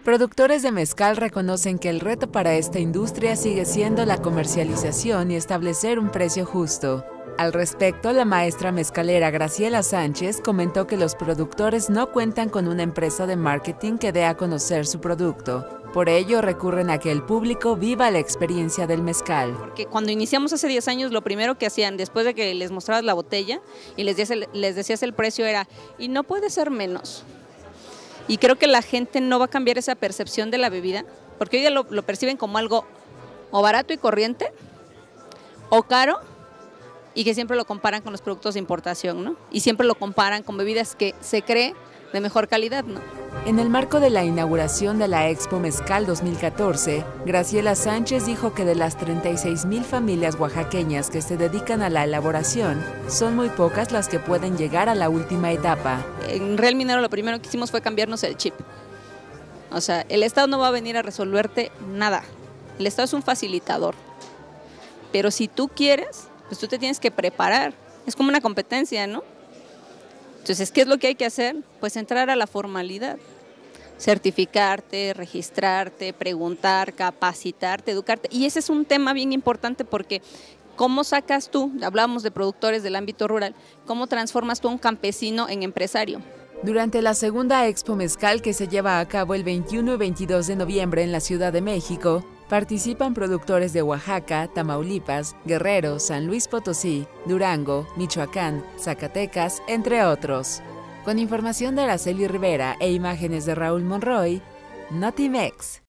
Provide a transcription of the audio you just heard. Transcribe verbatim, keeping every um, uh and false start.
Productores de mezcal reconocen que el reto para esta industria sigue siendo la comercialización y establecer un precio justo. Al respecto, la maestra mezcalera Graciela Sánchez comentó que los productores no cuentan con una empresa de marketing que dé a conocer su producto. Por ello, recurren a que el público viva la experiencia del mezcal. Porque cuando iniciamos hace diez años, lo primero que hacían, después de que les mostrabas la botella y les decías, les decías el precio, era, y no puede ser menos. Y creo que la gente no va a cambiar esa percepción de la bebida, porque hoy día lo, lo perciben como algo o barato y corriente, o caro, y que siempre lo comparan con los productos de importación, ¿no? Y siempre lo comparan con bebidas que se cree de mejor calidad, ¿no? En el marco de la inauguración de la Expo Mezcal dos mil catorce, Graciela Sánchez dijo que de las treinta y seis mil familias oaxaqueñas que se dedican a la elaboración, son muy pocas las que pueden llegar a la última etapa. En Real Minero lo primero que hicimos fue cambiarnos el chip. O sea, el Estado no va a venir a resolverte nada. El Estado es un facilitador. Pero si tú quieres, pues tú te tienes que preparar. Es como una competencia, ¿no? Entonces, ¿qué es lo que hay que hacer? Pues entrar a la formalidad, certificarte, registrarte, preguntar, capacitarte, educarte. Y ese es un tema bien importante porque ¿cómo sacas tú, hablábamos de productores del ámbito rural, cómo transformas tú a un campesino en empresario? Durante la segunda Expo Mezcal que se lleva a cabo el veintiuno y veintidós de noviembre en la Ciudad de México, participan productores de Oaxaca, Tamaulipas, Guerrero, San Luis Potosí, Durango, Michoacán, Zacatecas, entre otros. Con información de Araceli Rivera e imágenes de Raúl Monroy, Notimex.